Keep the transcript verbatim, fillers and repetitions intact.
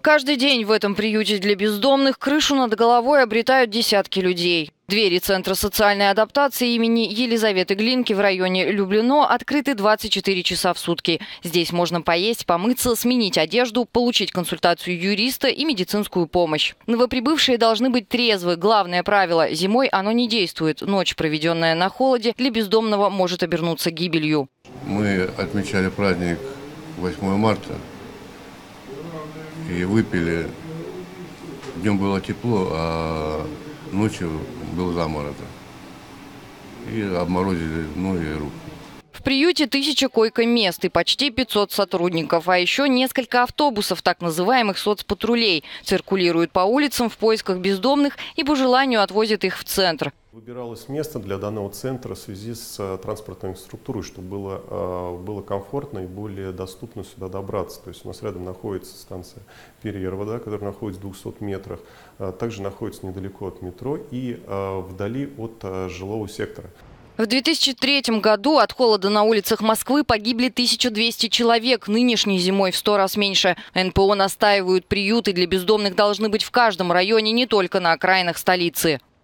Каждый день в этом приюте для бездомных крышу над головой обретают десятки людей. Двери Центра социальной адаптации имени Елизаветы Глинки в районе Люблино открыты двадцать четыре часа в сутки. Здесь можно поесть, помыться, сменить одежду, получить консультацию юриста и медицинскую помощь. Новоприбывшие должны быть трезвы. Главное правило – зимой оно не действует. Ночь, проведенная на холоде, для бездомного может обернуться гибелью. Мы отмечали праздник восьмого марта и выпили. Днем было тепло, а ночью был заморозок. И обморозили ноги и руки. В приюте тысяча койко-мест и почти пятьсот сотрудников, а еще несколько автобусов, так называемых соцпатрулей, циркулируют по улицам в поисках бездомных и по желанию отвозят их в центр. Выбиралось место для данного центра в связи с транспортной структурой, чтобы было, было комфортно и более доступно сюда добраться. То есть у нас рядом находится станция Перьерова, да, которая находится в двухстах метрах, также находится недалеко от метро и вдали от жилого сектора. В две тысячи третьем году от холода на улицах Москвы погибли тысяча двести человек. Нынешней зимой в сто раз меньше. эн пэ о настаивают, приюты для бездомных должны быть в каждом районе, не только на окраинах столицы.